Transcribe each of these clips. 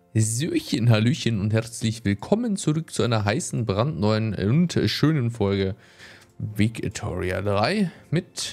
Söchen, Hallöchen und herzlich willkommen zurück zu einer heißen, brandneuen und schönen Folge Victoria 3 mit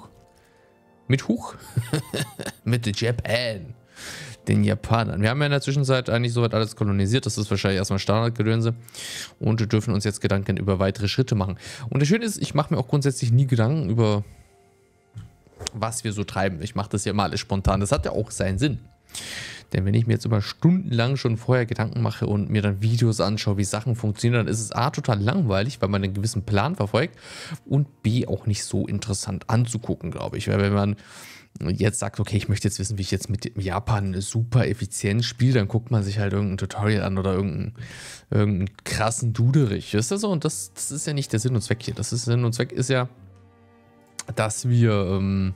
mit Japan, den Japanern. Wir haben ja in der Zwischenzeit eigentlich soweit alles kolonisiert, das ist wahrscheinlich erstmal Standardgedönse und dürfen uns jetzt Gedanken über weitere Schritte machen. Und das Schöne ist, ich mache mir auch grundsätzlich nie Gedanken über was wir so treiben. Ich mache das ja mal alles spontan, das hat ja auch seinen Sinn. Denn wenn ich mir jetzt immer stundenlang schon vorher Gedanken mache und mir dann Videos anschaue, wie Sachen funktionieren, dann ist es A, total langweilig, weil man einen gewissen Plan verfolgt und B, auch nicht so interessant anzugucken, glaube ich. Weil wenn man jetzt sagt, okay, ich möchte jetzt wissen, wie ich jetzt mit Japan super effizient spiele, dann guckt man sich halt irgendein Tutorial an oder irgendeinen krassen Duderich. Ist das so? Und das ist ja nicht der Sinn und Zweck hier. Das ist Sinn und Zweck ist ja, dass wir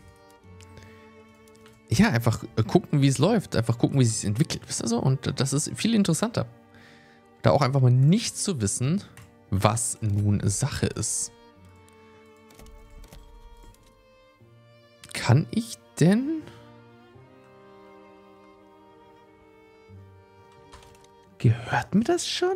ja, einfach gucken, wie es läuft. Einfach gucken, wie es sich entwickelt. Wisst ihr so? Und das ist viel interessanter. Da auch einfach mal nicht zu wissen, was nun Sache ist. Kann ich denn... Gehört mir das schon?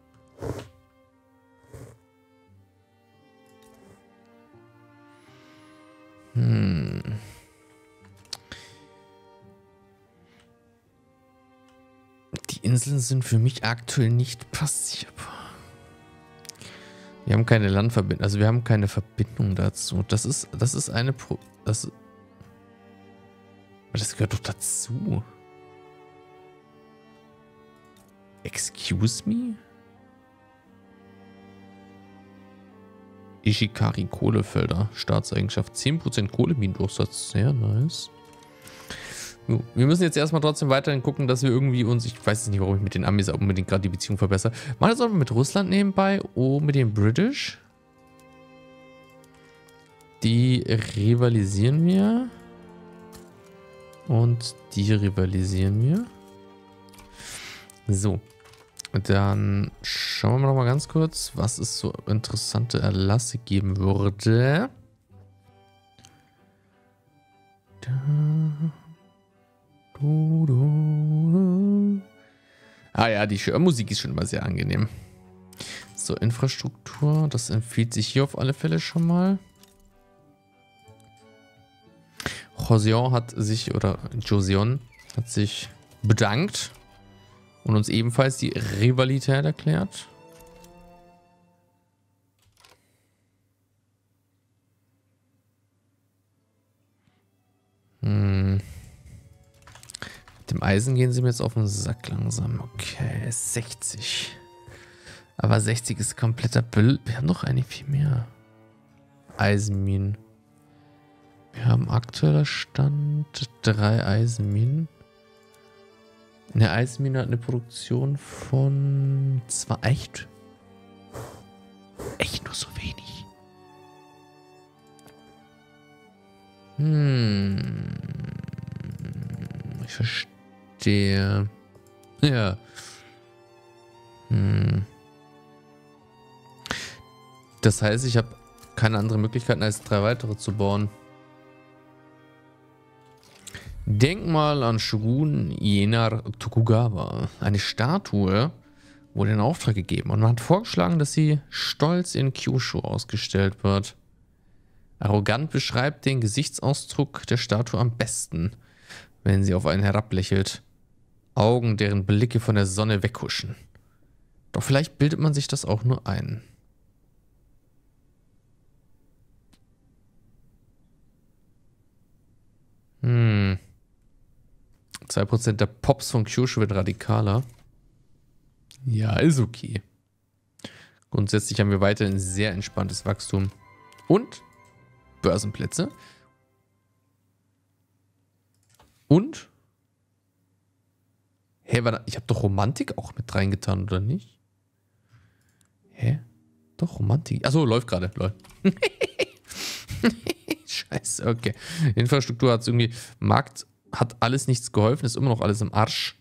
Die Inseln sind für mich aktuell nicht passierbar. Wir haben keine Landverbindung, also wir haben keine Verbindung dazu. Das ist eine das gehört doch dazu. Excuse me? Ishikari Kohlefelder, Staatseigenschaft, 10% Kohleminendurchsatz, sehr nice. Wir müssen jetzt erstmal trotzdem weiterhin gucken, dass wir irgendwie uns, ich weiß nicht, warum ich mit den Amis unbedingt gerade die Beziehung verbessere. Machen wir das auch mit Russland nebenbei, mit den British. Die rivalisieren wir. Und die rivalisieren wir. So. Dann schauen wir noch mal ganz kurz, was es so interessante Erlasse geben würde. Ah ja, die Musik ist schon immer sehr angenehm. So, Infrastruktur, das empfiehlt sich hier auf alle Fälle schon mal. Joseon hat sich bedankt und uns ebenfalls die Rivalität erklärt. Mit dem Eisen gehen sie mir jetzt auf den Sack langsam. Okay, 60. Aber 60 ist kompletter Bild. Wir haben noch eigentlich viel mehr. Eisenminen. Wir haben aktueller Stand 3 Eisenminen. Eine Eisenmine hat eine Produktion von 2. Echt? Echt nur so wenig? Ich verstehe. Ja. Das heißt, ich habe keine andere Möglichkeiten, als 3 weitere zu bauen. Denkmal an Shogun Ienar Tokugawa. Eine Statue wurde in Auftrag gegeben und man hat vorgeschlagen, dass sie stolz in Kyushu ausgestellt wird. Arrogant beschreibt den Gesichtsausdruck der Statue am besten, wenn sie auf einen herablächelt. Augen, deren Blicke von der Sonne weghuschen. Doch vielleicht bildet man sich das auch nur ein. Hm. 2% der Pops von Kyushu wird radikaler. Ja, ist okay. Grundsätzlich haben wir weiterhin sehr entspanntes Wachstum. Und Börsenplätze. Und? Hä, warte, ich habe doch Romantik auch mit reingetan, oder nicht? Hä? Doch, Romantik. Achso, läuft gerade. Läuft. Scheiße, okay. Infrastruktur hat es irgendwie... Markt hat alles nichts geholfen, ist immer noch alles im Arsch.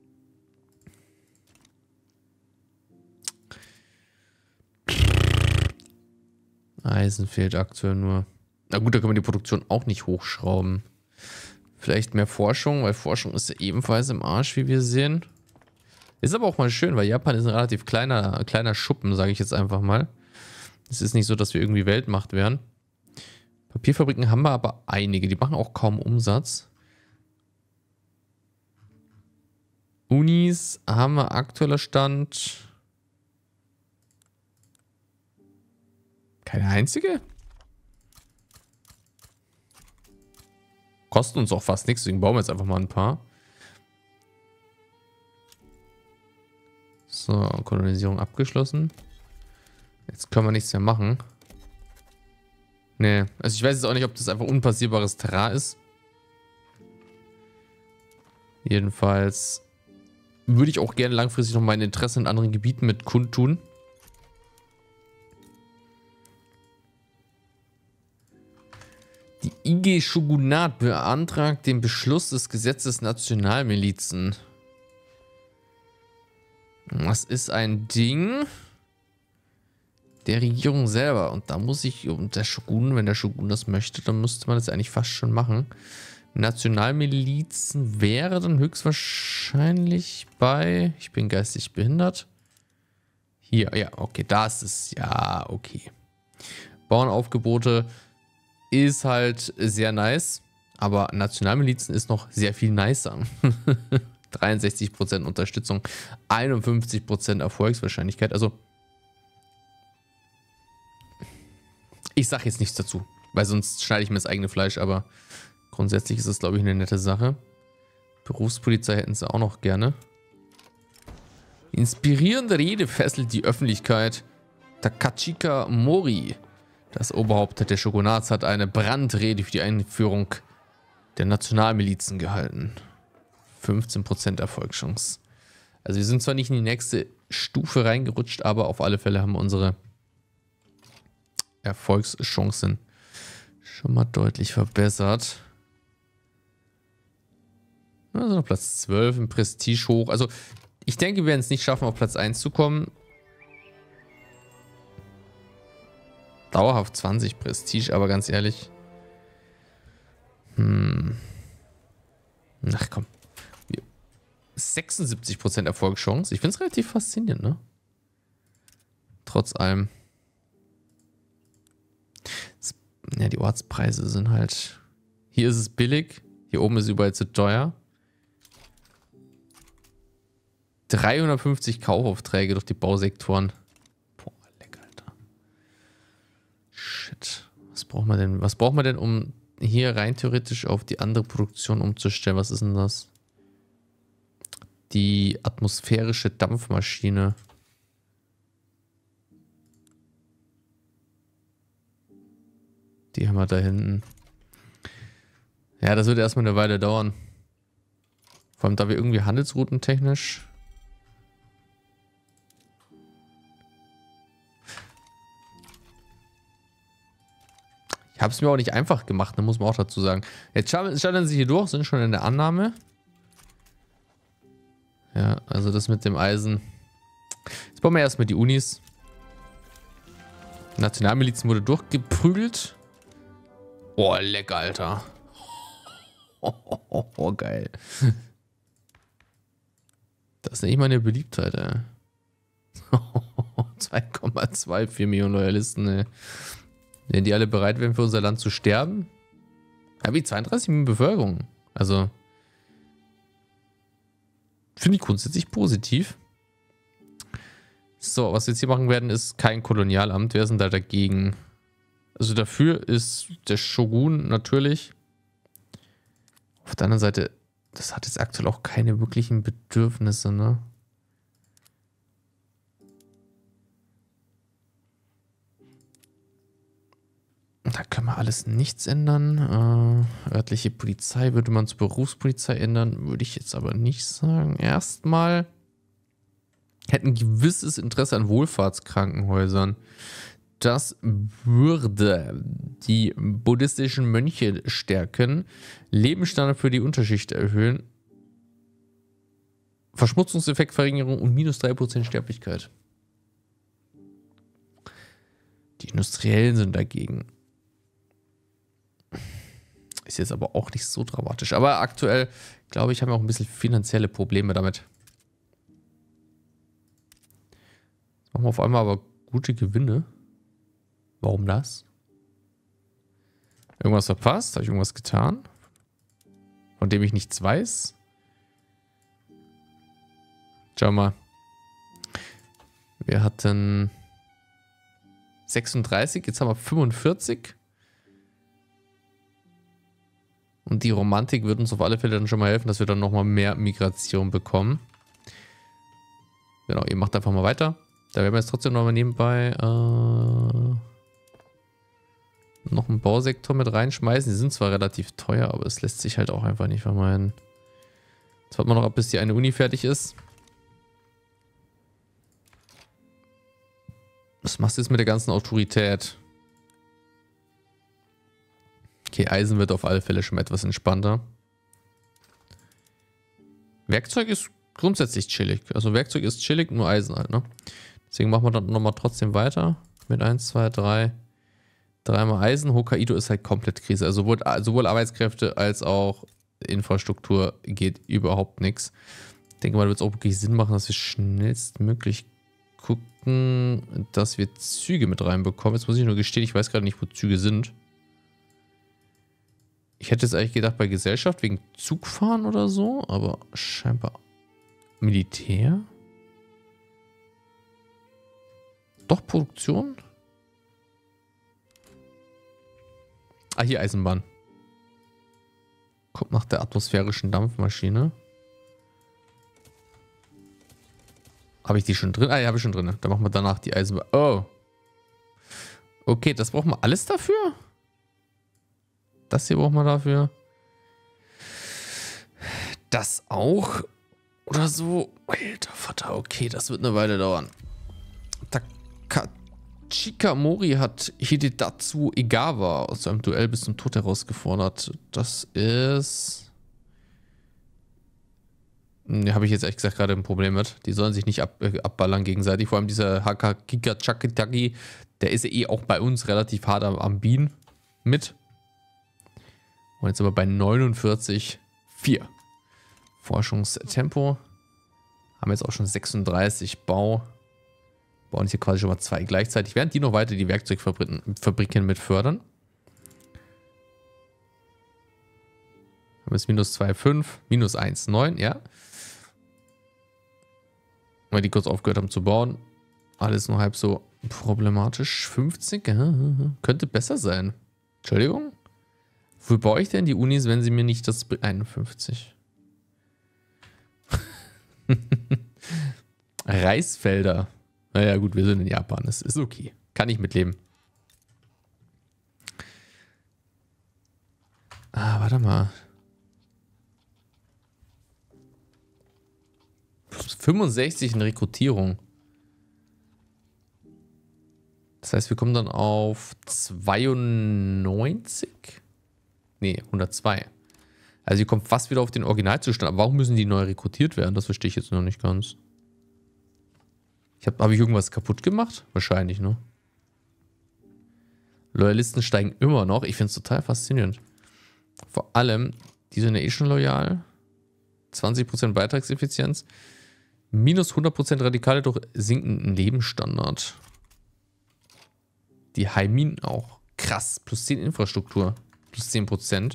Eisen fehlt aktuell nur. Na gut, da können wir die Produktion auch nicht hochschrauben. Vielleicht mehr Forschung, weil Forschung ist ja ebenfalls im Arsch, wie wir sehen. Ist aber auch mal schön, weil Japan ist ein relativ kleiner Schuppen, sage ich jetzt einfach mal. Es ist nicht so, dass wir irgendwie Weltmacht wären. Papierfabriken haben wir aber einige. Die machen auch kaum Umsatz. Unis haben wir aktueller Stand. Keine einzige? Kosten uns auch fast nichts, deswegen bauen wir jetzt einfach mal ein paar. So, Kolonisierung abgeschlossen. Jetzt können wir nichts mehr machen. Nee, also ich weiß jetzt auch nicht, ob das einfach unpassierbares Terrain ist. Jedenfalls würde ich auch gerne langfristig noch mein Interesse in anderen Gebieten mit kundtun. Die IG Shogunat beantragt den Beschluss des Gesetzes Nationalmilizen. Das ist ein Ding der Regierung selber. Und da muss ich, und der Shogun, wenn der Shogun das möchte, dann müsste man das eigentlich fast schon machen. Nationalmilizen wäre dann höchstwahrscheinlich bei, ich bin geistig behindert. Hier, ja, okay, da ist es, ja, okay. Bauernaufgebote ist halt sehr nice, aber Nationalmilizen ist noch sehr viel nicer. 63% Unterstützung, 51% Erfolgswahrscheinlichkeit. Also, ich sage jetzt nichts dazu, weil sonst schneide ich mir das eigene Fleisch, aber grundsätzlich ist es, glaube ich, eine nette Sache. Berufspolizei hätten sie auch noch gerne. Inspirierende Rede fesselt die Öffentlichkeit. Takachika Mori, das Oberhaupt der Shogunats, hat eine Brandrede für die Einführung der Nationalmilizen gehalten. 15% Erfolgschance. Also wir sind zwar nicht in die nächste Stufe reingerutscht, aber auf alle Fälle haben wir unsere Erfolgschancen schon mal deutlich verbessert. Also Platz 12 im Prestige hoch. Also ich denke, wir werden es nicht schaffen, auf Platz 1 zu kommen. Dauerhaft 20 Prestige, aber ganz ehrlich. Ach komm. 76% Erfolgschance. Ich finde es relativ faszinierend, ne? Trotz allem. Ja, die Ortspreise sind halt... Hier ist es billig. Hier oben ist es überall zu teuer. 350 Kaufaufträge durch die Bausektoren. Boah, lecker, Alter. Shit. Was braucht man denn? Was braucht man denn, um hier rein theoretisch auf die andere Produktion umzustellen? Was ist denn das? Die atmosphärische Dampfmaschine. Die haben wir da hinten. Ja, das wird erstmal eine Weile dauern. Vor allem, da wir irgendwie handelsroutentechnisch... Ich habe es mir auch nicht einfach gemacht, da muss man auch dazu sagen. Jetzt schalten sie hier durch, sind schon in der Annahme. Ja, also das mit dem Eisen. Jetzt bauen wir erstmal die Unis. Nationalmilizen wurde durchgeprügelt. Oh, lecker, Alter. Oh, geil. Das ist nicht meine Beliebtheit, ey. 2,24 Millionen Loyalisten, ey. Wenn die alle bereit wären, für unser Land zu sterben? Ja, wie 32 Millionen Bevölkerung. Also, finde ich grundsätzlich positiv. So, was wir jetzt hier machen werden, ist kein Kolonialamt. Wer sind da dagegen? Also dafür ist der Shogun natürlich. Auf der anderen Seite, das hat jetzt aktuell auch keine wirklichen Bedürfnisse, ne? Da können wir alles nichts ändern. Örtliche Polizei würde man zur Berufspolizei ändern, würde ich jetzt aber nicht sagen. Erstmal hätten ein gewisses Interesse an Wohlfahrtskrankenhäusern. Das würde die buddhistischen Mönche stärken, Lebensstandard für die Unterschicht erhöhen, Verschmutzungseffektverringerung und minus 3% Sterblichkeit. Die Industriellen sind dagegen. Ist jetzt aber auch nicht so dramatisch. Aber aktuell, glaube ich, haben wir auch ein bisschen finanzielle Probleme damit. Machen wir auf einmal aber gute Gewinne. Warum das? Irgendwas verpasst? Habe ich irgendwas getan? Von dem ich nichts weiß? Schau mal. Wir hatten 36, jetzt haben wir 45. Und die Romantik wird uns auf alle Fälle dann schon mal helfen, dass wir dann nochmal mehr Migration bekommen. Genau, ihr macht einfach mal weiter. Da werden wir jetzt trotzdem nochmal nebenbei noch einen Bausektor mit reinschmeißen. Die sind zwar relativ teuer, aber es lässt sich halt auch einfach nicht vermeiden. Jetzt warten wir noch ab, bis die eine Uni fertig ist. Was machst du jetzt mit der ganzen Autorität? Okay, Eisen wird auf alle Fälle schon mal etwas entspannter. Werkzeug ist grundsätzlich chillig. Also Werkzeug ist chillig, nur Eisen halt, ne? Deswegen machen wir dann nochmal trotzdem weiter. Mit 1, 2, 3. Dreimal Eisen. Hokkaido ist halt komplett Krise. Also sowohl Arbeitskräfte als auch Infrastruktur geht überhaupt nichts. Ich denke mal, da wird es auch wirklich Sinn machen, dass wir schnellstmöglich gucken, dass wir Züge mit reinbekommen. Jetzt muss ich nur gestehen, ich weiß gerade nicht, wo Züge sind. Ich hätte jetzt eigentlich gedacht, bei Gesellschaft wegen Zugfahren oder so, aber scheinbar Militär? Doch, Produktion? Ah, hier Eisenbahn. Kommt nach der atmosphärischen Dampfmaschine. Habe ich die schon drin? Ah, ja, habe ich schon drin. Dann machen wir danach die Eisenbahn. Oh. Okay, das brauchen wir alles dafür? Das hier brauchen wir dafür. Das auch? Oder so? Alter Vater, okay, das wird eine Weile dauern. Shikamori hat Hidetatsu Egawa aus einem Duell bis zum Tod herausgefordert. Das ist... Ne, habe ich jetzt ehrlich gesagt gerade ein Problem mit. Die sollen sich nicht abballern gegenseitig. Vor allem dieser Hakakika Chakitagi, der ist ja eh auch bei uns relativ hart am Bienen mit. Und jetzt aber bei 49,4. Forschungstempo. Haben jetzt auch schon 36 Bau. Bauen hier quasi schon mal 2 gleichzeitig. Während die noch weiter die Werkzeugfabriken mit fördern. Haben jetzt minus 2,5, minus 1,9, ja. Weil die kurz aufgehört haben zu bauen. Alles nur halb so problematisch. 50, könnte besser sein. Entschuldigung? Wofür baue ich denn die Unis, wenn sie mir nicht das... 51. Reisfelder. Naja gut, wir sind in Japan. Das ist okay. Kann ich mitleben. Ah, warte mal. Plus 65 in Rekrutierung. Das heißt, wir kommen dann auf 92? Nee, 102. Also ihr kommt fast wieder auf den Originalzustand. Aber warum müssen die neu rekrutiert werden? Das verstehe ich jetzt noch nicht ganz. Habe ich irgendwas kaputt gemacht? Wahrscheinlich, ne? Loyalisten steigen immer noch. Ich finde es total faszinierend. Vor allem, die sind ja eh schon loyal. 20% Beitragseffizienz. Minus 100% Radikale durch sinkenden Lebensstandard. Die Heimin auch. Krass. Plus 10 Infrastruktur. Plus 10%.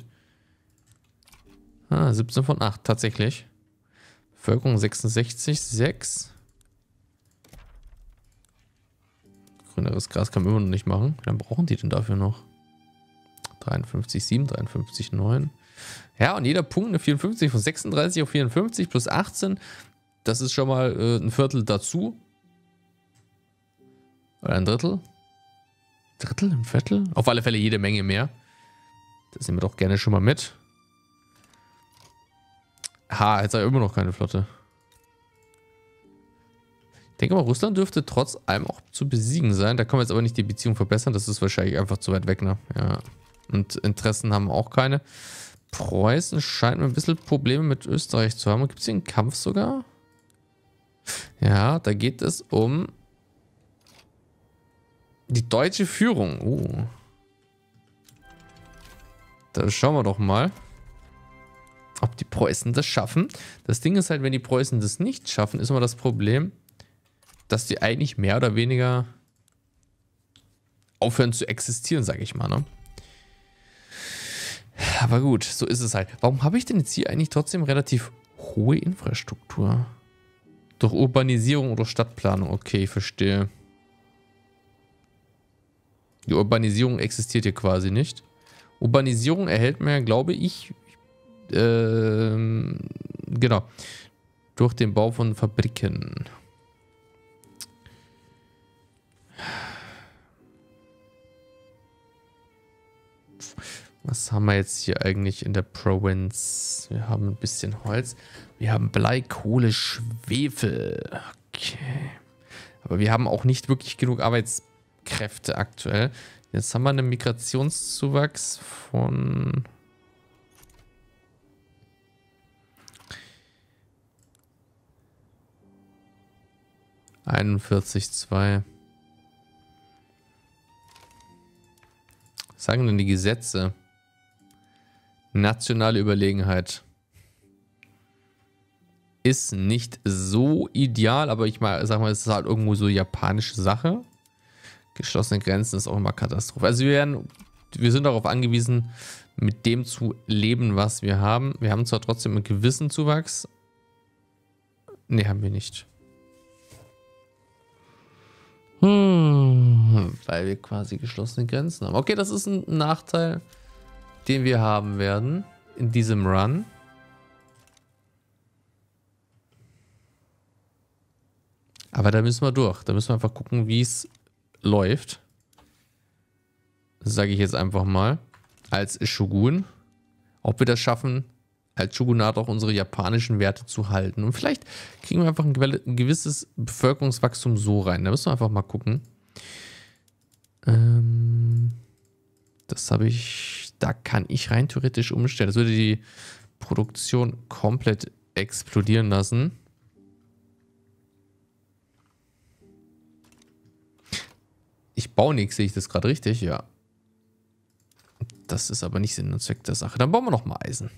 Ah, 17 von 8. Tatsächlich. Bevölkerung 66, 6. Grüneres Gras kann man immer noch nicht machen. Wie lange brauchen die denn dafür noch? 53,7, 53,9. Ja, und jeder Punkt eine 54 von 36 auf 54 plus 18. Das ist schon mal ein Viertel dazu. Oder ein Drittel. Drittel, ein Viertel? Auf alle Fälle jede Menge mehr. Das nehmen wir doch gerne schon mal mit. Ha, jetzt hat er immer noch keine Flotte. Ich denke mal, Russland dürfte trotz allem auch zu besiegen sein. Da kann man jetzt aber nicht die Beziehung verbessern. Das ist wahrscheinlich einfach zu weit weg, ne? Ja. Und Interessen haben auch keine. Preußen scheint mir ein bisschen Probleme mit Österreich zu haben. Gibt es hier einen Kampf sogar? Ja, da geht es um die deutsche Führung. Da schauen wir doch mal, ob die Preußen das schaffen. Das Ding ist halt, wenn die Preußen das nicht schaffen, ist immer das Problem, dass die eigentlich mehr oder weniger aufhören zu existieren, sage ich mal, ne? Aber gut, so ist es halt. Warum habe ich denn jetzt hier eigentlich trotzdem relativ hohe Infrastruktur? Durch Urbanisierung oder Stadtplanung. Okay, ich verstehe. Die Urbanisierung existiert hier quasi nicht. Urbanisierung erhält man ja, glaube ich, genau, durch den Bau von Fabriken. Was haben wir jetzt hier eigentlich in der Province? Wir haben ein bisschen Holz. Wir haben Blei, Kohle, Schwefel. Okay. Aber wir haben auch nicht wirklich genug Arbeitskräfte aktuell. Jetzt haben wir einen Migrationszuwachs von... ...41,2. Was sagen denn die Gesetze? Nationale Überlegenheit. Ist nicht so ideal, aber ich mal, sag mal, es ist halt irgendwo so japanische Sache. Geschlossene Grenzen ist auch immer Katastrophe. Also wir sind darauf angewiesen, mit dem zu leben, was wir haben. Wir haben zwar trotzdem einen gewissen Zuwachs. Ne, haben wir nicht. Weil wir quasi geschlossene Grenzen haben. Okay, das ist ein Nachteil, den wir haben werden in diesem Run. Aber da müssen wir durch. Da müssen wir einfach gucken, wie es läuft. Sage ich jetzt einfach mal. Als Shogun. Ob wir das schaffen, als Shogunat auch unsere japanischen Werte zu halten. Und vielleicht kriegen wir einfach ein gewisses Bevölkerungswachstum so rein. Da müssen wir einfach mal gucken. Das habe ich... Da kann ich rein theoretisch umstellen. Das würde die Produktion komplett explodieren lassen. Ich baue nichts, sehe ich das gerade richtig? Ja. Das ist aber nicht Sinn und Zweck der Sache. Dann bauen wir noch mal Eisen.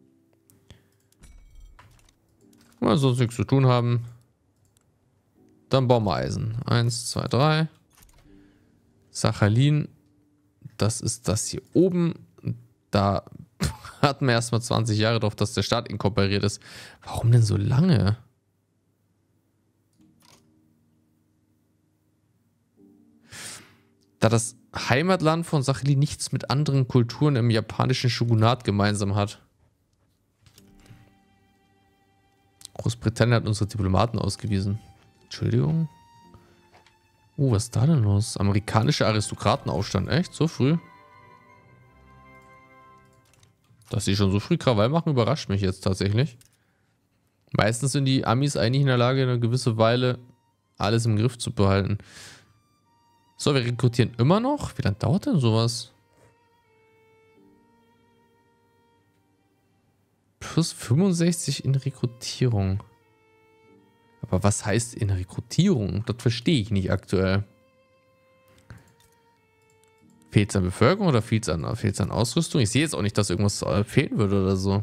Wenn wir sonst nichts zu tun haben, dann bauen wir Eisen. 1, 2, 3. Sachalin. Das ist das hier oben. Da hatten wir erstmal 20 Jahre drauf, dass der Staat inkorporiert ist. Warum denn so lange? Da das Heimatland von Sachalin nichts mit anderen Kulturen im japanischen Shogunat gemeinsam hat. Großbritannien hat unsere Diplomaten ausgewiesen. Entschuldigung. Oh, was ist da denn los? Amerikanischer Aristokratenaufstand. Echt? So früh? Dass sie schon so früh Krawall machen, überrascht mich jetzt tatsächlich. Meistens sind die Amis eigentlich in der Lage, eine gewisse Weile alles im Griff zu behalten. So, wir rekrutieren immer noch. Wie lange dauert denn sowas? Plus 65 in Rekrutierung. Aber was heißt in Rekrutierung? Das verstehe ich nicht aktuell. Fehlt es an Bevölkerung oder fehlt es an Ausrüstung? Ich sehe jetzt auch nicht, dass irgendwas fehlen würde oder so.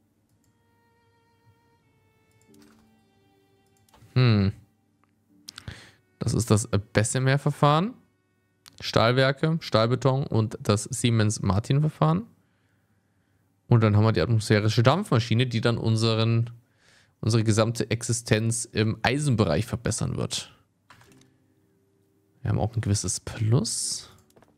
Das ist das Bessemer-Verfahren. Stahlwerke, Stahlbeton und das Siemens-Martin-Verfahren. Und dann haben wir die atmosphärische Dampfmaschine, die dann unsere gesamte Existenz im Eisenbereich verbessern wird. Wir haben auch ein gewisses Plus.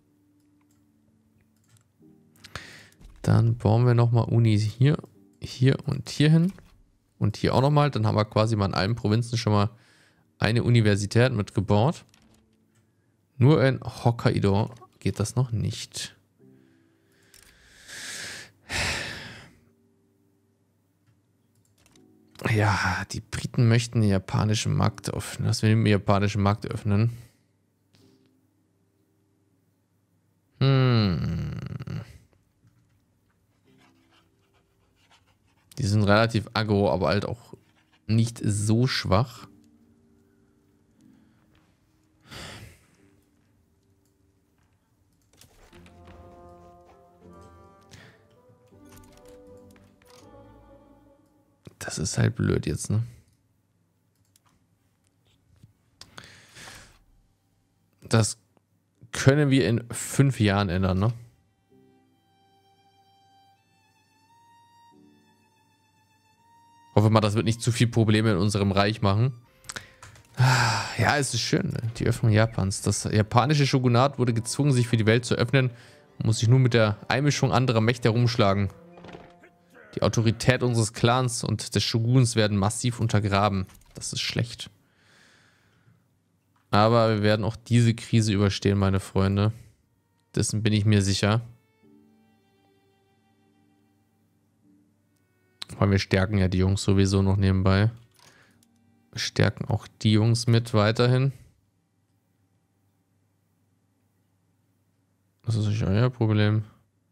Dann bauen wir nochmal Unis hier und hier hin. Und hier auch nochmal. Dann haben wir quasi mal in allen Provinzen schon mal eine Universität mitgebaut. Nur in Hokkaido geht das noch nicht. Ja, die Briten möchten den japanischen Markt öffnen. Dass wir den japanischen Markt öffnen. Die sind relativ aggro, aber halt auch nicht so schwach. Das ist halt blöd jetzt, ne? Das können wir in 5 Jahren ändern, ne? Hoffe mal, das wird nicht zu viel Probleme in unserem Reich machen. Ja, es ist schön, ne? Die Öffnung Japans. Das japanische Shogunat wurde gezwungen, sich für die Welt zu öffnen und muss sich nun mit der Einmischung anderer Mächte herumschlagen. Die Autorität unseres Clans und des Shoguns werden massiv untergraben. Das ist schlecht. Aber wir werden auch diese Krise überstehen, meine Freunde. Dessen bin ich mir sicher. Weil wir stärken ja die Jungs sowieso noch nebenbei. Wir stärken auch die Jungs mit weiterhin. Das ist nicht euer Problem.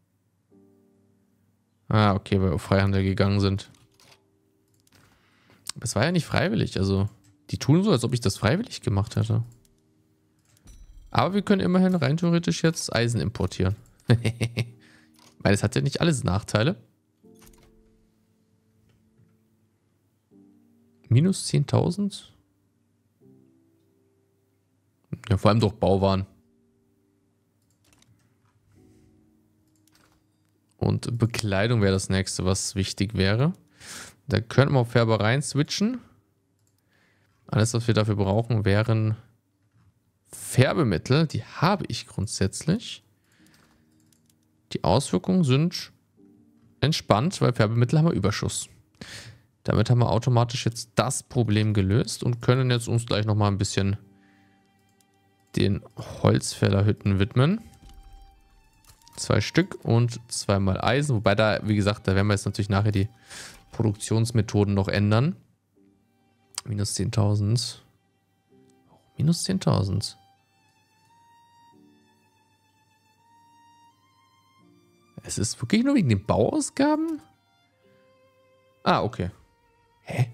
Ah, okay, weil wir auf Freihandel gegangen sind. Aber es war ja nicht freiwillig, also die tun so, als ob ich das freiwillig gemacht hätte. Aber wir können immerhin rein theoretisch jetzt Eisen importieren. Weil es hat ja nicht alles Nachteile. Minus 10.000? Ja, vor allem durch Bauwaren. Und Bekleidung wäre das nächste, was wichtig wäre. Da könnten wir auf Färbereien switchen. Alles, was wir dafür brauchen, wären Färbemittel. Die habe ich grundsätzlich. Die Auswirkungen sind entspannt, weil Färbemittel haben wir Überschuss. Damit haben wir automatisch jetzt das Problem gelöst und können jetzt uns gleich nochmal ein bisschen den Holzfällerhütten widmen. 2 Stück und 2-mal Eisen. Wobei da, wie gesagt, da werden wir jetzt natürlich nachher die Produktionsmethoden noch ändern. Minus 10.000. Minus 10.000. Es ist wirklich nur wegen den Bauausgaben? Ah, okay. Hä?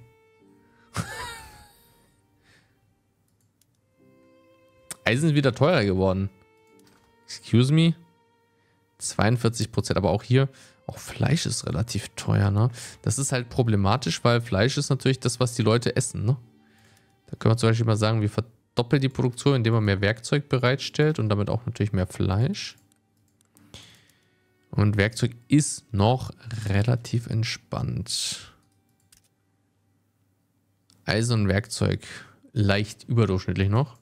Eisen ist wieder teurer geworden. Excuse me? 42%, aber auch hier, auch Fleisch ist relativ teuer, ne? Das ist halt problematisch, weil Fleisch ist natürlich das, was die Leute essen, ne? Da können wir zum Beispiel mal sagen, wir verdoppeln die Produktion, indem man mehr Werkzeug bereitstellt und damit auch natürlich mehr Fleisch. Und Werkzeug ist noch relativ entspannt. Eisen und Werkzeug leicht überdurchschnittlich noch.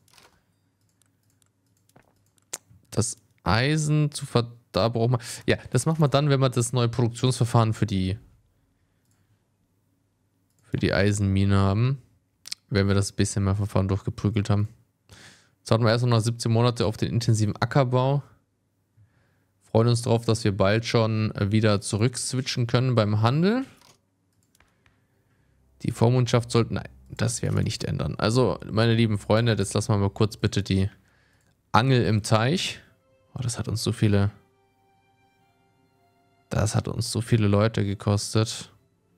Das Eisen da braucht man... Ja, das machen wir dann, wenn wir das neue Produktionsverfahren für die Eisenmine haben. Wenn wir das bisschen mehr Verfahren durchgeprügelt haben. Jetzt warten wir erst noch 17 Monate auf den intensiven Ackerbau. Freuen uns darauf, dass wir bald schon wieder zurück switchen können beim Handel. Die Vormundschaft sollten... Nein, das werden wir nicht ändern. Also, meine lieben Freunde, jetzt lassen wir mal kurz bitte die Angel im Teich. Oh, das hat uns so viele... Das hat uns so viele Leute gekostet.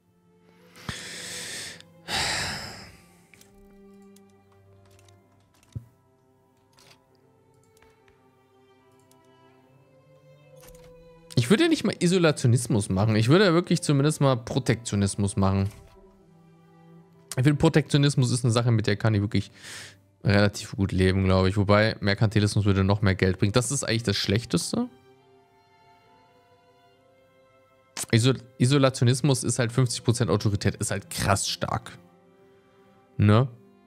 Ich würde ja nicht mal Isolationismus machen. Ich würde ja wirklich zumindest mal Protektionismus machen. Ich finde, Protektionismus ist eine Sache, mit der kann ich wirklich relativ gut leben, glaube ich. Wobei, Merkantilismus würde noch mehr Geld bringen. Das ist eigentlich das Schlechteste. Isolationismus ist halt 50% Autorität. Ist halt krass stark. Ne?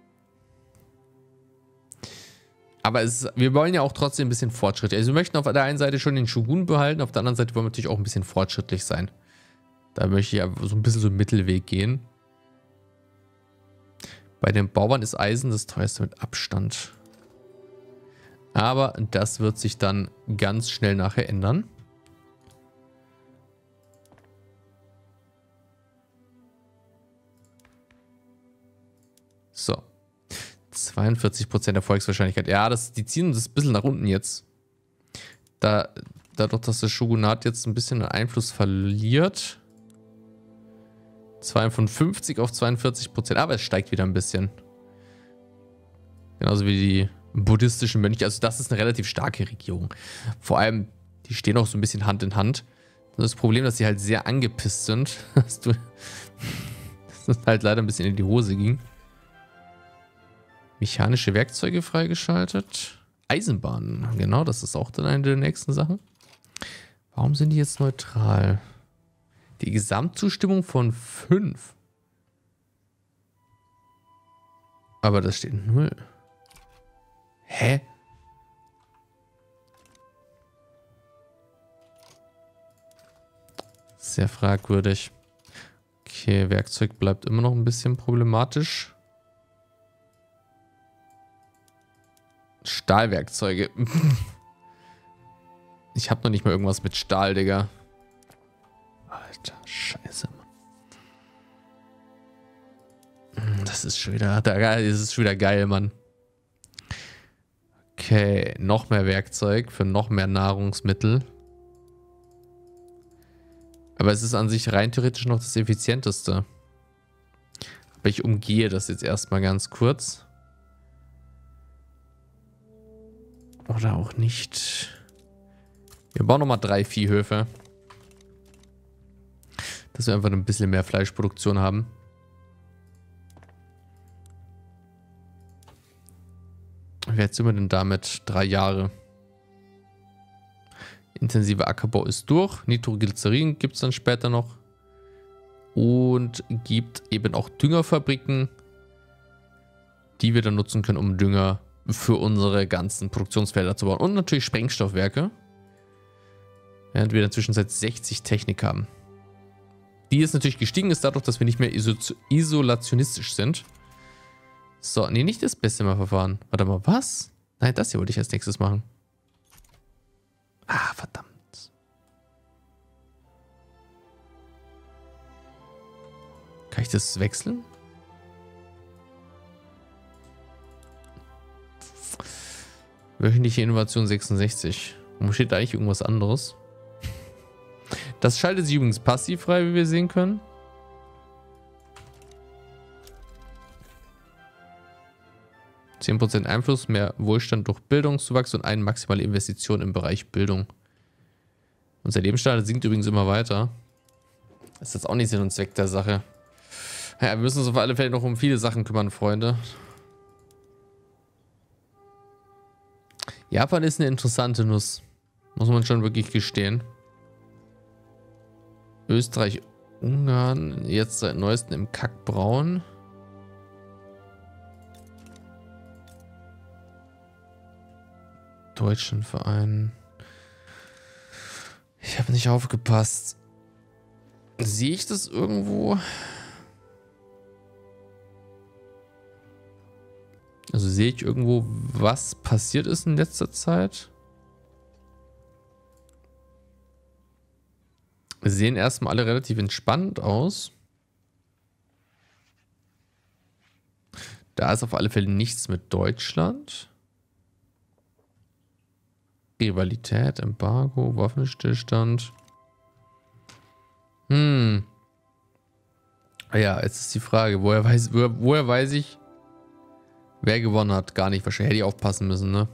Aber wir wollen ja auch trotzdem ein bisschen Fortschritt. Also wir möchten auf der einen Seite schon den Shogun behalten, auf der anderen Seite wollen wir natürlich auch ein bisschen fortschrittlich sein. Da möchte ich ja so ein bisschen so einen Mittelweg gehen. Bei den Bauern ist Eisen das teuerste mit Abstand. Aber das wird sich dann ganz schnell nachher ändern. So. 42% Erfolgswahrscheinlichkeit. Ja, die ziehen das ein bisschen nach unten jetzt. Dadurch, dass das Shogunat jetzt ein bisschen Einfluss verliert. 52 auf 42%. Aber es steigt wieder ein bisschen. Genauso wie die buddhistischen Mönche. Also das ist eine relativ starke Regierung. Vor allem, die stehen auch so ein bisschen Hand in Hand. Das Problem, dass sie halt sehr angepisst sind. Dass das halt leider ein bisschen in die Hose ging. Mechanische Werkzeuge freigeschaltet. Eisenbahnen. Genau, das ist auch dann eine der nächsten Sachen. Warum sind die jetzt neutral? Die Gesamtzustimmung von 5. Aber das steht 0. Hä? Sehr fragwürdig. Okay, Werkzeug bleibt immer noch ein bisschen problematisch. Stahlwerkzeuge. Ich habe noch nicht mal irgendwas mit Stahl, Digga. Alter, scheiße, Mann. Das ist schon wieder geil, Mann. Okay, noch mehr Werkzeug für noch mehr Nahrungsmittel. Aber es ist an sich rein theoretisch noch das effizienteste. Aber ich umgehe das jetzt erstmal ganz kurz. Oder auch nicht. Wir bauen nochmal 3 Viehhöfe. Dass wir einfach ein bisschen mehr Fleischproduktion haben. Wie weit sind wir denn damit? 3 Jahre. Intensiver Ackerbau ist durch. Nitroglycerin gibt es dann später noch. Und gibt eben auch Düngerfabriken, die wir dann nutzen können, um Dünger für unsere ganzen Produktionsfelder zu bauen. Und natürlich Sprengstoffwerke. Während wir in der Zwischenzeit 60 Technik haben. Die ist natürlich gestiegen ist dadurch, dass wir nicht mehr isolationistisch sind. So, nee, nicht das Bessemer-Verfahren. Warte mal, was? Nein, das hier wollte ich als nächstes machen. Ah, verdammt. Kann ich das wechseln? Wöchentliche Innovation 66. Wo steht da eigentlich irgendwas anderes? Das schaltet sich übrigens passiv frei, wie wir sehen können. %10% Einfluss, mehr Wohlstand durch Bildungszuwachs und eine maximale Investition im Bereich Bildung. Unser Lebensstandard sinkt übrigens immer weiter. Das ist jetzt auch nicht Sinn und Zweck der Sache. Ja, wir müssen uns auf alle Fälle noch um viele Sachen kümmern, Freunde. Japan ist eine interessante Nuss. Muss man schon wirklich gestehen. Österreich, Ungarn, jetzt seit neuestem im Kackbraun. Deutschen Verein. Ich habe nicht aufgepasst. Sehe ich das irgendwo? Also sehe ich irgendwo, was passiert ist in letzter Zeit? Wir sehen erstmal alle relativ entspannt aus. Da ist auf alle Fälle nichts mit Deutschland. Rivalität, Embargo, Waffenstillstand. Ja, jetzt ist die Frage, woher weiß ich, wer gewonnen hat? Gar nicht. Wahrscheinlich hätte ich aufpassen müssen, ne?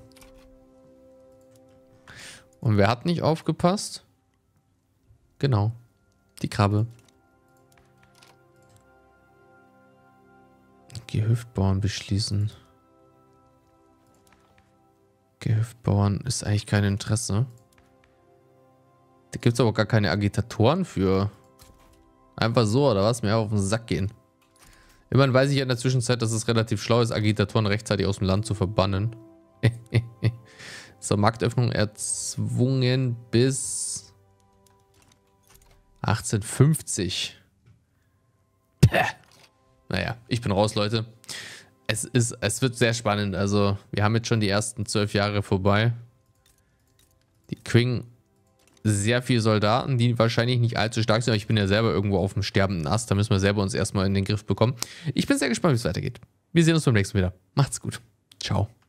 Und wer hat nicht aufgepasst? Genau. Die Krabbe. Gehöftbauern beschließen. Gehöftbauern ist eigentlich kein Interesse. Da gibt es aber gar keine Agitatoren für. Einfach so, oder was? Mir auf den Sack gehen. Immerhin weiß ich in der Zwischenzeit, dass es relativ schlau ist, Agitatoren rechtzeitig aus dem Land zu verbannen. So, Marktöffnung erzwungen bis 1850. Päh. Naja, ich bin raus, Leute. Es wird sehr spannend. Also, wir haben jetzt schon die ersten 12 Jahre vorbei. Die Qing, sehr viele Soldaten, die wahrscheinlich nicht allzu stark sind, aber ich bin ja selber irgendwo auf dem sterbenden Ast. Da müssen wir selber uns erstmal in den Griff bekommen. Ich bin sehr gespannt, wie es weitergeht. Wir sehen uns beim nächsten Mal wieder. Macht's gut. Ciao.